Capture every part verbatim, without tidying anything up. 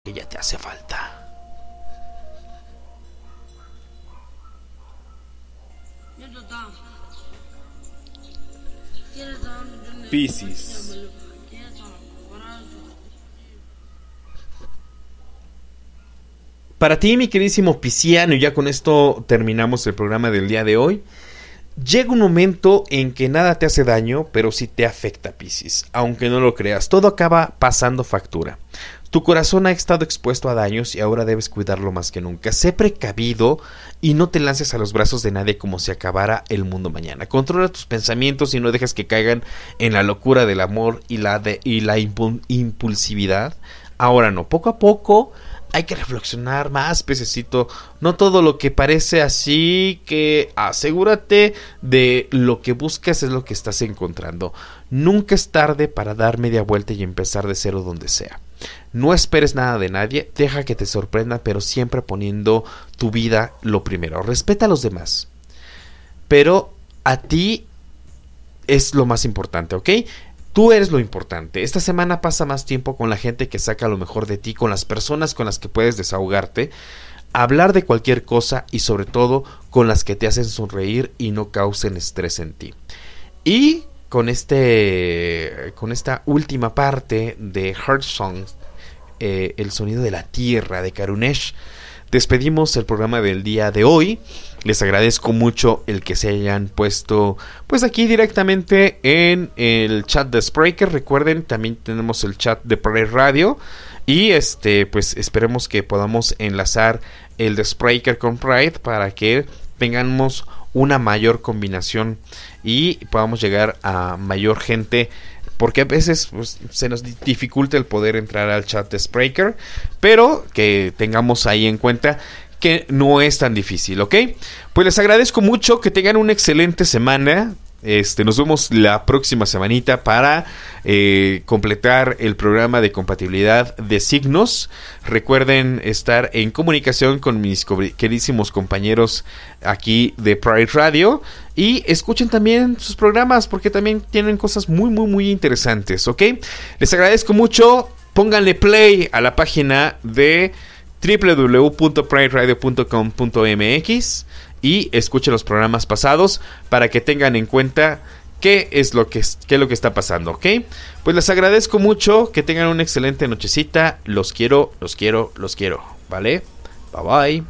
Que ya te hace falta. Piscis. Para ti, mi queridísimo pisciano, y ya con esto terminamos el programa del día de hoy. Llega un momento en que nada te hace daño, pero sí te afecta, Piscis. Aunque no lo creas, todo acaba pasando factura. Tu corazón ha estado expuesto a daños y ahora debes cuidarlo más que nunca. Sé precavido y no te lances a los brazos de nadie como si acabara el mundo mañana. Controla tus pensamientos y no dejes que caigan en la locura del amor y la, de, y la impu- impulsividad. Ahora no, poco a poco hay que reflexionar más, pececito. No todo lo que parece así, que asegúrate de lo que buscas es lo que estás encontrando. Nunca es tarde para dar media vuelta y empezar de cero donde sea. No esperes nada de nadie, deja que te sorprenda, pero siempre poniendo tu vida lo primero. Respeta a los demás, pero a ti es lo más importante, ¿ok? Tú eres lo importante. Esta semana pasa más tiempo con la gente que saca lo mejor de ti, con las personas con las que puedes desahogarte, hablar de cualquier cosa y sobre todo con las que te hacen sonreír y no causen estrés en ti. Y con este, con esta última parte de Heart Songs, eh, el sonido de la tierra de Karunesh, despedimos el programa del día de hoy. Les agradezco mucho el que se hayan puesto pues aquí directamente en el chat de Spreaker. Recuerden, también tenemos el chat de Pride Radio. Y este pues esperemos que podamos enlazar el de Spreaker con Pride para que tengamos una mayor combinación y podamos llegar a mayor gente, porque a veces pues, se nos dificulta el poder entrar al chat de Spreaker, pero que tengamos ahí en cuenta que no es tan difícil, ¿ok? Pues les agradezco mucho, que tengan una excelente semana. Este, nos vemos la próxima semanita para eh, completar el programa de compatibilidad de signos. Recuerden estar en comunicación con mis queridísimos compañeros aquí de Pride Radio y escuchen también sus programas porque también tienen cosas muy muy muy interesantes, ¿ok? Les agradezco mucho, pónganle play a la página de doble u doble u doble u punto pride radio punto com punto m x y escuchen los programas pasados para que tengan en cuenta qué es lo que, qué es lo que está pasando, ¿ok? Pues les agradezco mucho, que tengan una excelente nochecita. Los quiero, los quiero, los quiero, ¿vale? Bye bye.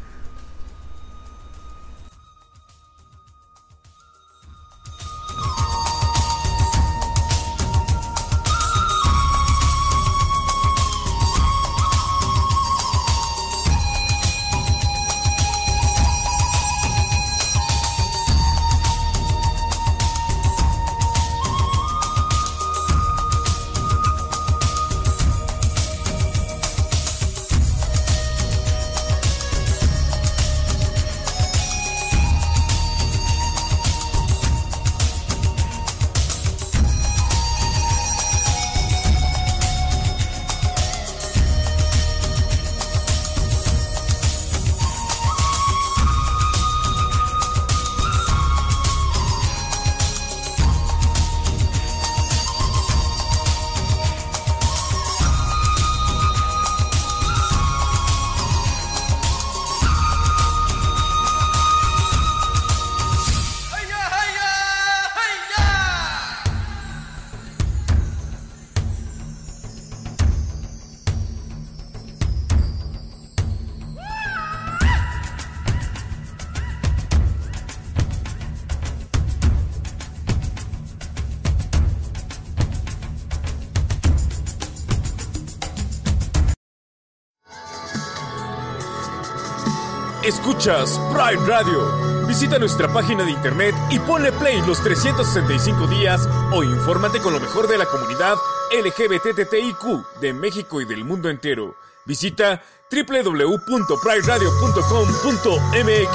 Escuchas Pride Radio. Visita nuestra página de internet y ponle play los trescientos sesenta y cinco días o infórmate con lo mejor de la comunidad L G B T T I Q de México y del mundo entero. Visita doble u doble u doble u punto pride radio punto com punto m x.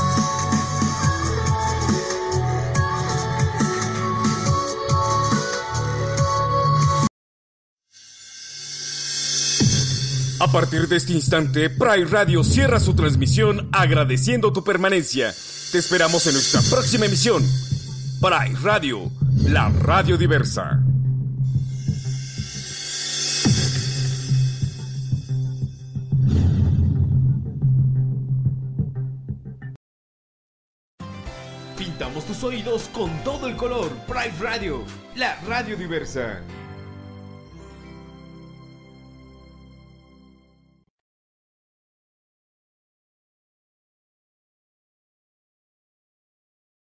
A partir de este instante, Pride Radio cierra su transmisión agradeciendo tu permanencia. Te esperamos en nuestra próxima emisión. Pride Radio, la radio diversa. Pintamos tus oídos con todo el color. Pride Radio, la radio diversa.